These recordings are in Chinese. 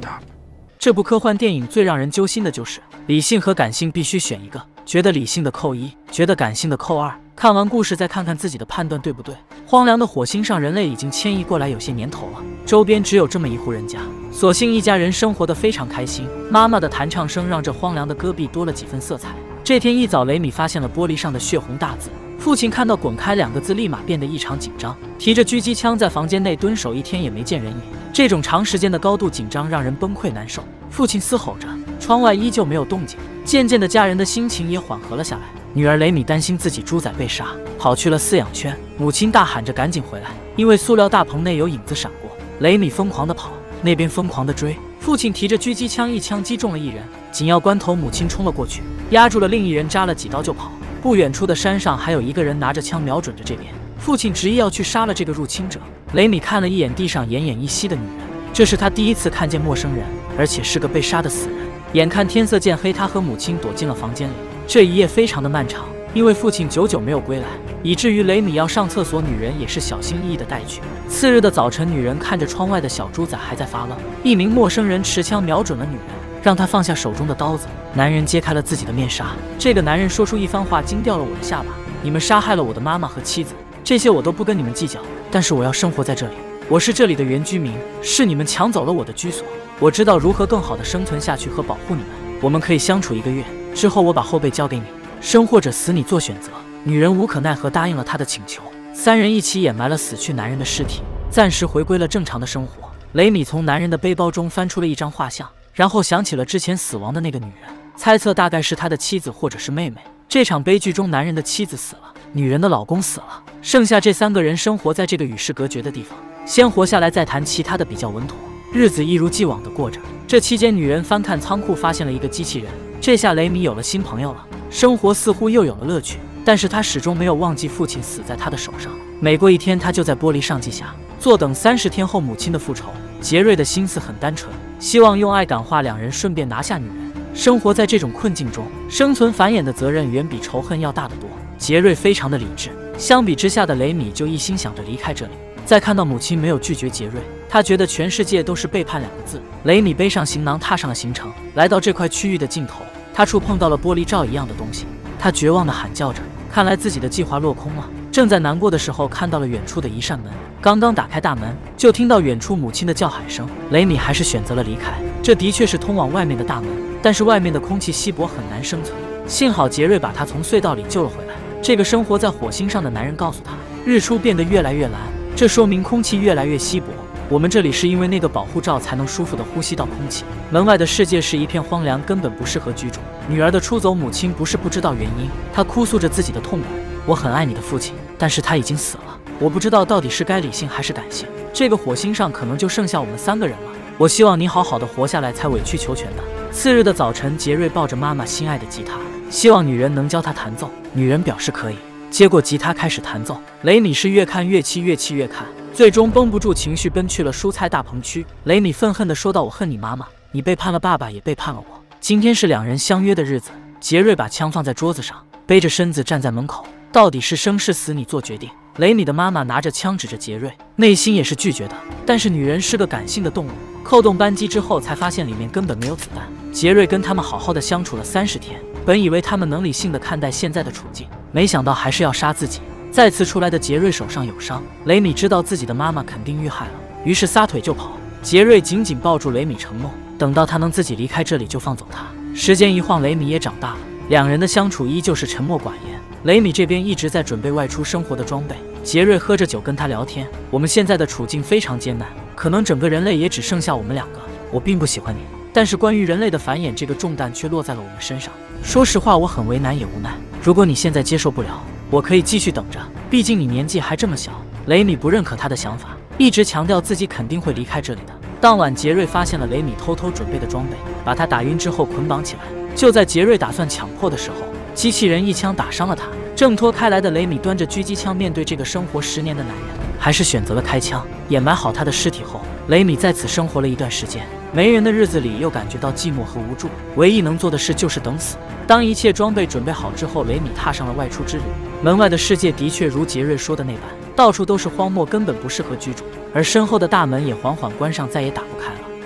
up。 这部科幻电影最让人揪心的就是理性和感性必须选一个，觉得理性的扣1，觉得感性的扣2。看完故事再看看自己的判断对不对。荒凉的火星上，人类已经迁移过来有些年头了，周边只有这么一户人家，所幸一家人生活得非常开心。妈妈的弹唱声让这荒凉的戈壁多了几分色彩。这天一早，雷米发现了玻璃上的血红大字，父亲看到滚开2个字立马变得异常紧张，提着狙击枪在房间内蹲守，1天也没见人影。这种长时间的高度紧张让人崩溃难受。父亲嘶吼着，窗外依旧没有动静。渐渐的，家人的心情也缓和了下来。女儿雷米担心自己猪仔被杀，跑去了饲养圈。母亲大喊着赶紧回来，因为塑料大棚内有影子闪过。雷米疯狂地跑，那边疯狂地追。父亲提着狙击枪，一枪击中了1人。紧要关头，母亲冲了过去，压住了另1人，扎了几刀就跑。不远处的山上还有1个人拿着枪瞄准着这边。父亲执意要去杀了这个入侵者。雷米看了一眼地上奄奄一息的女人，这是他第一次看见陌生人，而且是个被杀的死人。眼看天色渐黑，他和母亲躲进了房间里。这一夜非常的漫长，因为父亲久久没有归来，以至于雷米要上厕所，女人也是小心翼翼的带去。次日的早晨，女人看着窗外的小猪仔还在发愣，一名陌生人持枪瞄准了女人，让她放下手中的刀子。男人揭开了自己的面纱，这个男人说出一番话惊掉了我的下巴：你们杀害了我的妈妈和妻子，这些我都不跟你们计较，但是我要生活在这里，我是这里的原居民，是你们抢走了我的居所，我知道如何更好的生存下去和保护你们，我们可以相处1个月，之后我把后背交给你，生或者死你做选择。女人无可奈何答应了他的请求。3人一起掩埋了死去男人的尸体，暂时回归了正常的生活。雷米从男人的背包中翻出了一张画像，然后想起了之前死亡的那个女人，猜测大概是他的妻子或者是妹妹。这场悲剧中，男人的妻子死了，女人的老公死了，剩下这3个人生活在这个与世隔绝的地方，先活下来再谈其他的比较稳妥。日子一如既往的过着。这期间，女人翻看仓库，发现了一个机器人。这下雷米有了新朋友了，生活似乎又有了乐趣。但是他始终没有忘记父亲死在他的手上。每过1天，他就在玻璃上记下，坐等30天后母亲的复仇。杰瑞的心思很单纯，希望用爱感化2人，顺便拿下女人。生活在这种困境中，生存繁衍的责任远比仇恨要大得多。杰瑞非常的理智，相比之下的雷米就一心想着离开这里。再看到母亲没有拒绝杰瑞，他觉得全世界都是背叛2个字。雷米背上行囊，踏上了行程。来到这块区域的尽头，他触碰到了玻璃罩一样的东西，他绝望地喊叫着，看来自己的计划落空了。正在难过的时候，看到了远处的一扇门，刚刚打开大门，就听到远处母亲的叫喊声。雷米还是选择了离开，这的确是通往外面的大门，但是外面的空气稀薄，很难生存。幸好杰瑞把他从隧道里救了回来。这个生活在火星上的男人告诉他，日出变得越来越蓝，这说明空气越来越稀薄。我们这里是因为那个保护罩才能舒服地呼吸到空气，门外的世界是一片荒凉，根本不适合居住。女儿的出走，母亲不是不知道原因，她哭诉着自己的痛苦。我很爱你的父亲，但是他已经死了，我不知道到底是该理性还是感性。这个火星上可能就剩下我们3个人了，我希望你好好的活下来，才委曲求全的。次日的早晨，杰瑞抱着妈妈心爱的吉他，希望女人能教他弹奏。女人表示可以，接过吉他开始弹奏。雷米是越看越气，越气越看，最终绷不住情绪，奔去了蔬菜大棚区。雷米愤恨地说道：我恨你妈妈，你背叛了爸爸，也背叛了我。今天是2人相约的日子。杰瑞把枪放在桌子上，背着身子站在门口，到底是生是死，你做决定。雷米的妈妈拿着枪指着杰瑞，内心也是拒绝的，但是女人是个感性的动物，扣动扳机之后才发现里面根本没有子弹。杰瑞跟他们好好的相处了30天，本以为他们能理性的看待现在的处境，没想到还是要杀自己。再次出来的杰瑞手上有伤，雷米知道自己的妈妈肯定遇害了，于是撒腿就跑。杰瑞紧紧抱住雷米，承诺等到他能自己离开这里就放走他。时间一晃，雷米也长大了，2人的相处依旧是沉默寡言。雷米这边一直在准备外出生活的装备，杰瑞喝着酒跟他聊天。我们现在的处境非常艰难，可能整个人类也只剩下我们2个。我并不喜欢你，但是关于人类的繁衍这个重担却落在了我们身上。说实话，我很为难也无奈。如果你现在接受不了，我可以继续等着，毕竟你年纪还这么小。雷米不认可他的想法，一直强调自己肯定会离开这里的。当晚，杰瑞发现了雷米偷偷准备的装备，把他打晕之后捆绑起来。就在杰瑞打算抢破的时候，机器人一枪打伤了他。挣脱开来的雷米端着狙击枪，面对这个生活10年的男人，还是选择了开枪。掩埋好他的尸体后，雷米在此生活了一段时间。没人的日子里，又感觉到寂寞和无助，唯一能做的事就是等死。当一切装备准备好之后，雷米踏上了外出之旅。门外的世界的确如杰瑞说的那般，到处都是荒漠，根本不适合居住。而身后的大门也缓缓关上，再也打不开了。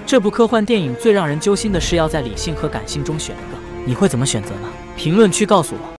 这部科幻电影最让人揪心的是要在理性和感性中选一个，你会怎么选择呢？评论区告诉我。